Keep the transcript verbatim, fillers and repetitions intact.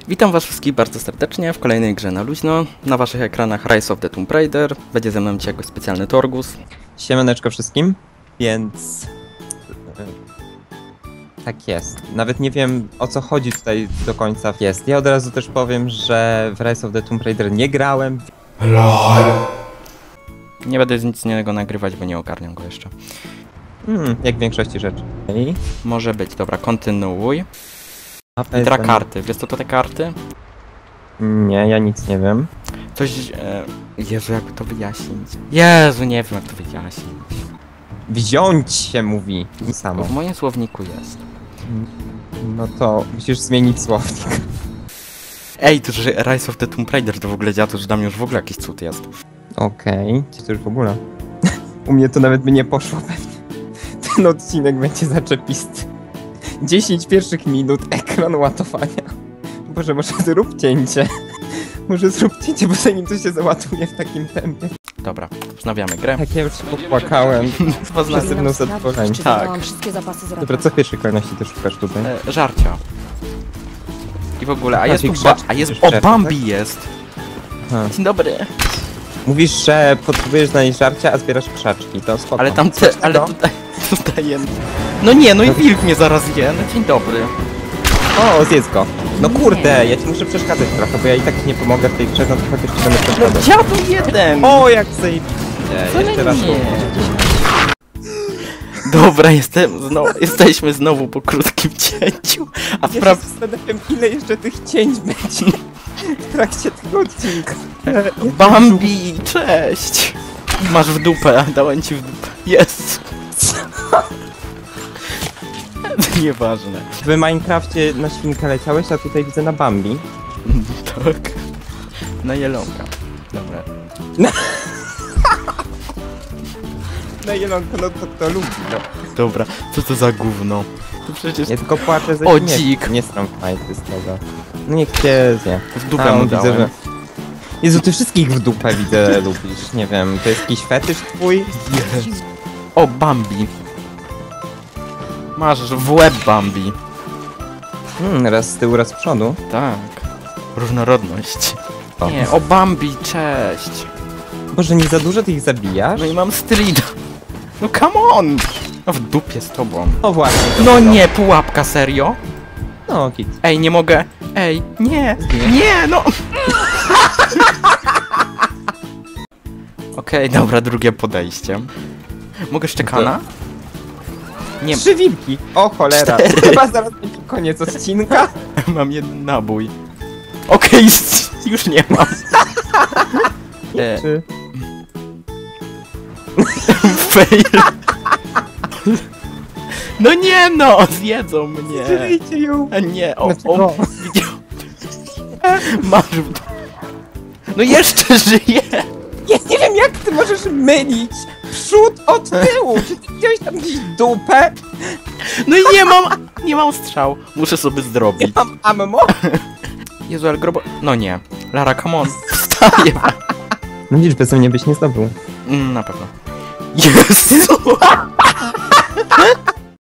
Witam was wszystkich bardzo serdecznie w kolejnej grze na luźno. Na waszych ekranach Rise of the Tomb Raider. Będzie ze mną dzisiaj jakoś specjalny Torgus. Siemaneczko wszystkim, więc... Tak jest. Nawet nie wiem, o co chodzi tutaj do końca jest. Ja od razu też powiem, że w Rise of the Tomb Raider nie grałem. Nie będę nic innego nagrywać, bo nie ogarniam go jeszcze. Hmm, jak w większości rzeczy. I? Może być, dobra, kontynuuj. Mapę Litra tam- karty, wiesz co to te karty? Nie, ja nic nie wiem. Coś... E... Jezu, jakby to wyjaśnić. Jezu, nie wiem jak to wyjaśnić. Wziąć się mówi. Bo Samo. w moim słowniku jest. No to musisz zmienić słownik. Ej, to że Rise of the Tomb Raider to w ogóle działa, to że dla mnie już w ogóle jakiś cud jest. Okej, okay. To już w ogóle. U mnie to nawet by nie poszło pewnie. Ten odcinek będzie zaczepisty. dziesięć pierwszych minut, ekran ładowania. Boże, może zrób cięcie. Może zrób cięcie, bo zanim to się załatuje w takim tempie. Dobra, wznawiamy grę. Tak, ja już się popłakałem. Pasywną zadowolenie. Tak. Wszystkie zapasy z Dobra, co w pierwszej kolejności ty szukasz tutaj? E, żarcia. I w ogóle, a jest tu Patrz, ba krzacz- a jest, krzacz- o, Bambi jest! Aha. Dzień dobry. Mówisz, że potrzebujesz znaleźć żarcia, a zbierasz krzaczki, to spoko. Ale tam te, Coś ale tego? tutaj, tutaj jest... No nie, no i wilk mnie zaraz je, no dzień dobry. O, zjedz go. No Nie. kurde, ja ci muszę przeszkadzać trochę, bo ja i tak ci nie pomogę w tej grze, no to chociaż ci będę No przeszkadzać. dziadu jeden! O, jak zajebiście. Co Jeszcze raz. nie? Dobra, jestem znowu, jesteśmy znowu po krótkim cięciu, a Ja się wprawdzie... zastanawiam, ile jeszcze tych cięć będzie w trakcie tego odcinka. Bambi, cześć! Masz w dupę, dałem ci w dupę. Jest! Nieważne. W Minecrafcie na świnkę leciałeś, a tutaj widzę na Bambi. Tak. Na jelonka. Dobra. No jelonko, no to kto lubi, no. Dobra, co to za gówno? To przecież Ja tylko płaczę ze O, śmiechu. dzik. Nie stram fajty z tego. No niech cię zje. w dupę A, mu widzę, dałem. że... Jezu, ty wszystkich w dupę widzę lubisz. Nie wiem, to jest jakiś fetysz twój? O, Bambi. Masz w łeb Bambi. Hmm, raz z tyłu, raz z przodu. Tak. Różnorodność. O. Nie, o Bambi, cześć. Boże, nie za dużo ty ich zabijasz? No i mam strida. No come on! No w dupie z tobą. No właśnie. to No to. nie, pułapka, serio? No, kit. Ej, nie mogę. Ej, nie, nie, no. Okej, dobra, drugie podejście. Mogę szczekana? Nie, Trzy wilki! O cholera! Cztery. Chyba zaraz będzie koniec odcinka. mam jeden nabój. Okej, s- już nie mam. E, Czy... fail. No nie no, zjedzą mnie. Żyjcie ją! A nie, o, Dlaczego? o, widział. Masz w du- No jeszcze żyje. Ja nie wiem, jak ty możesz mylić przód od tyłu! Czy ty wziąłeś tam gdzieś dupę? No i nie mam, nie mam strzał. Muszę sobie zrobić. Mam ammo? Jezu, ale grobo... No nie. Lara, come on. Wstaję. No widzisz, bez mnie byś nie zdobył. Mm, na pewno. Jezu!